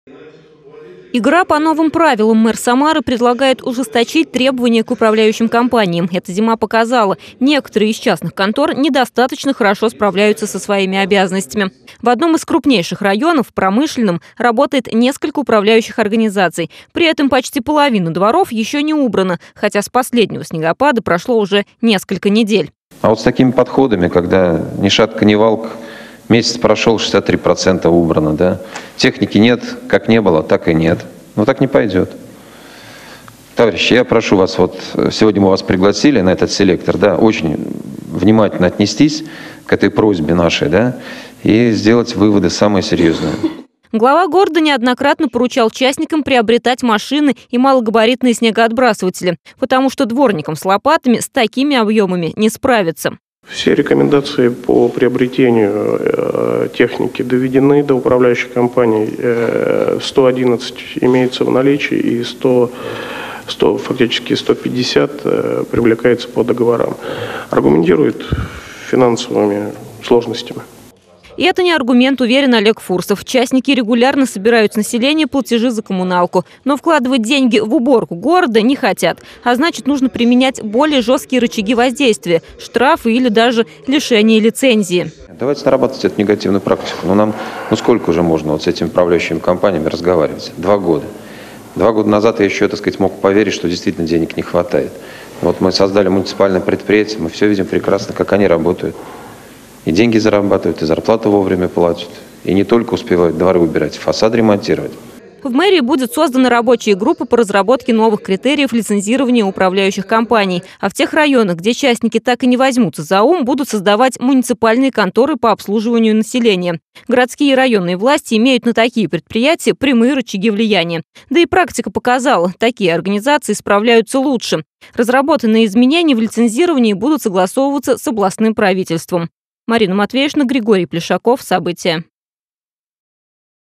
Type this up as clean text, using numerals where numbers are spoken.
Игра по новым правилам. Мэр Самары предлагает ужесточить требования к управляющим компаниям. Эта зима показала, некоторые из частных контор недостаточно хорошо справляются со своими обязанностями. В одном из крупнейших районов, промышленном, работает несколько управляющих организаций. При этом почти половина дворов еще не убрана, хотя с последнего снегопада прошло уже несколько недель. А вот с такими подходами, когда ни шатка, ни валка, месяц прошел, 63% убрано, да? Техники нет, как не было, так и нет. Ну так не пойдет. Товарищи, я прошу вас, вот сегодня мы вас пригласили на этот селектор, да, очень внимательно отнестись к этой просьбе нашей, да, и сделать выводы самые серьезные. Глава города неоднократно поручал частникам приобретать машины и малогабаритные снегоотбрасыватели, потому что дворникам с лопатами с такими объемами не справиться. Все рекомендации по приобретению техники доведены до управляющих компаний. 111 имеется в наличии и фактически 150 привлекается по договорам. Аргументирует финансовыми сложностями. И это не аргумент, уверен Олег Фурсов. Частники регулярно собирают с населения платежи за коммуналку. Но вкладывать деньги в уборку города не хотят. А значит, нужно применять более жесткие рычаги воздействия – штрафы или даже лишение лицензии. Давайте нарабатывать эту негативную практику. Сколько уже можно вот с этими управляющими компаниями разговаривать? 2 года. 2 года назад я еще, так сказать, мог поверить, что действительно денег не хватает. Вот мы создали муниципальное предприятие, мы все видим прекрасно, как они работают. И деньги зарабатывают, и зарплату вовремя платят. И не только успевают дворы убирать, фасад ремонтировать. В мэрии будет создана рабочая группа по разработке новых критериев лицензирования управляющих компаний. А в тех районах, где частники так и не возьмутся за ум, будут создавать муниципальные конторы по обслуживанию населения. Городские и районные власти имеют на такие предприятия прямые рычаги влияния. Да и практика показала, такие организации справляются лучше. Разработанные изменения в лицензировании будут согласовываться с областным правительством. Марина Матвеевна, Григорий Плешаков. События.